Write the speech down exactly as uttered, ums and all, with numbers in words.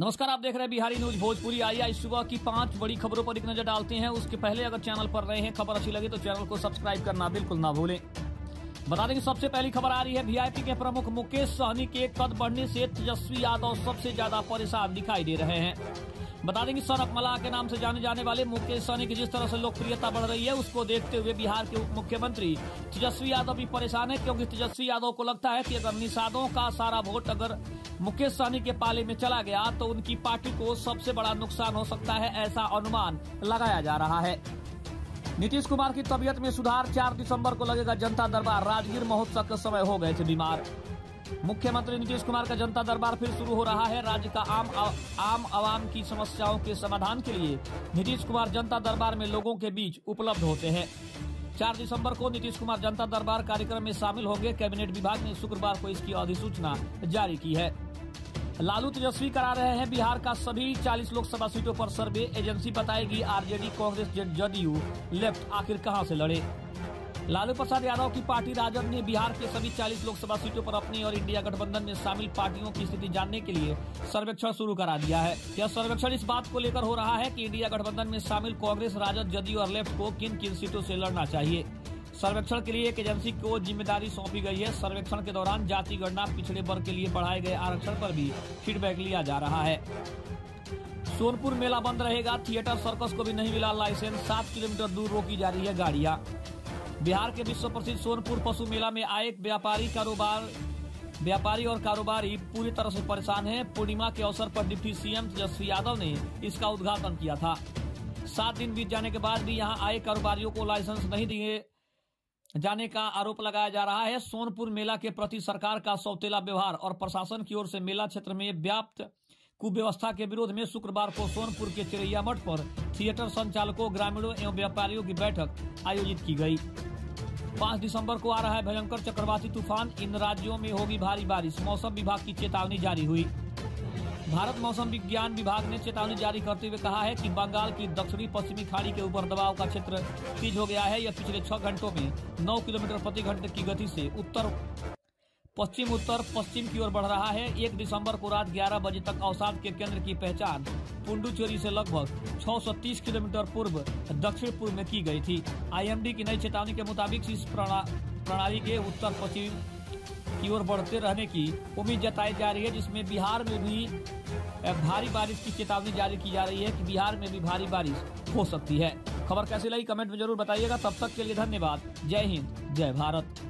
नमस्कार, आप देख रहे हैं बिहारी न्यूज भोजपुरी। आइए आज सुबह की पांच बड़ी खबरों पर एक नजर डालते हैं। उसके पहले अगर चैनल पर रहे हैं, खबर अच्छी लगे तो चैनल को सब्सक्राइब करना बिल्कुल ना भूलें। बता दें कि सबसे पहली खबर आ रही है, वीआईपी के प्रमुख मुकेश सहनी के कद बढ़ने से तेजस्वी यादव सबसे ज्यादा परेशान दिखाई दे रहे हैं। बता दें कि सनक मलाह के नाम से जाने जाने वाले मुकेश सहनी की जिस तरह से लोकप्रियता बढ़ रही है, उसको देखते हुए बिहार के उप मुख्यमंत्री तेजस्वी यादव भी परेशान है, क्योंकि तेजस्वी यादव को लगता है कि अगर निषादों का सारा वोट अगर मुकेश सहनी के पाले में चला गया तो उनकी पार्टी को सबसे बड़ा नुकसान हो सकता है, ऐसा अनुमान लगाया जा रहा है। नीतीश कुमार की तबीयत में सुधार, चार दिसंबर को लगेगा जनता दरबार। राजगीर महोत्सव के समय हो गए थे बीमार। मुख्यमंत्री नीतीश कुमार का जनता दरबार फिर शुरू हो रहा है। राज्य का आम आम आवाम की समस्याओं के समाधान के लिए नीतीश कुमार जनता दरबार में लोगों के बीच उपलब्ध होते हैं। चार दिसंबर को नीतीश कुमार जनता दरबार कार्यक्रम में शामिल होंगे। कैबिनेट विभाग ने शुक्रवार को इसकी अधिसूचना जारी की है। लालू तेजस्वी करा रहे हैं बिहार का सभी चालीस लोकसभा सीटों पर सर्वे। एजेंसी बताएगी आरजेडी, कांग्रेस, जदयू, लेफ्ट आखिर कहां से लड़े। लालू प्रसाद यादव की पार्टी राजद ने बिहार के सभी चालीस लोकसभा सीटों पर अपनी और इंडिया गठबंधन में शामिल पार्टियों की स्थिति जानने के लिए सर्वेक्षण शुरू करा दिया है। यह सर्वेक्षण इस बात को लेकर हो रहा है कि इंडिया गठबंधन में शामिल कांग्रेस, राजद, जदयू और लेफ्ट को किन किन सीटों से लड़ना चाहिए। सर्वेक्षण के लिए एक एजेंसी को जिम्मेदारी सौंपी गई है। सर्वेक्षण के दौरान जाति गणना, पिछड़े वर्ग के लिए बढ़ाए गए आरक्षण पर भी फीडबैक लिया जा रहा है। सोनपुर मेला बंद रहेगा, थिएटर सर्कस को भी नहीं मिला लाइसेंस। सात किलोमीटर दूर रोकी जा रही है गाड़ियां। बिहार के विश्व प्रसिद्ध सोनपुर पशु मेला में आए व्यापारी कारोबार व्यापारी और कारोबारी पूरी तरह से परेशान हैं। पूर्णिमा के अवसर पर डिप्टी सीएम तेजस्वी यादव ने इसका उद्घाटन किया था। सात दिन बीत जाने के बाद भी यहां आए कारोबारियों को लाइसेंस नहीं दिए जाने का आरोप लगाया जा रहा है। सोनपुर मेला के प्रति सरकार का सौतेला व्यवहार और प्रशासन की ओर से मेला क्षेत्र में व्याप्त कुव्यवस्था के विरोध में शुक्रवार को सोनपुर के चिरैया मठ पर थिएटर संचालकों, ग्रामीणों एवं व्यापारियों की बैठक आयोजित की गई। पाँच दिसंबर को आ रहा है भयंकर चक्रवाती तूफान। इन राज्यों में होगी भारी बारिश। मौसम विभाग की चेतावनी जारी हुई। भारत मौसम विज्ञान विभाग ने चेतावनी जारी करते हुए कहा है कि बंगाल की दक्षिणी पश्चिमी खाड़ी के ऊपर दबाव का क्षेत्र तेज हो गया है। यह पिछले छह घंटों में नौ किलोमीटर प्रति घंटे की गति से उत्तर पश्चिम उत्तर पश्चिम की ओर बढ़ रहा है। एक दिसंबर को रात ग्यारह बजे तक अवसाद के केंद्र की पहचान पुडुचेरी से लगभग छह सौ तीस किलोमीटर पूर्व दक्षिण पूर्व में की गई थी। आईएमडी की नई चेतावनी के मुताबिक इस प्रणाली के उत्तर पश्चिम की ओर बढ़ते रहने की उम्मीद जताई जा रही है, जिसमें बिहार में भी भारी बारिश की चेतावनी जारी की जा रही है कि बिहार में भी भारी बारिश हो सकती है। खबर कैसी लगी कमेंट में जरूर बताइएगा। तब तक के लिए धन्यवाद। जय हिंद, जय भारत।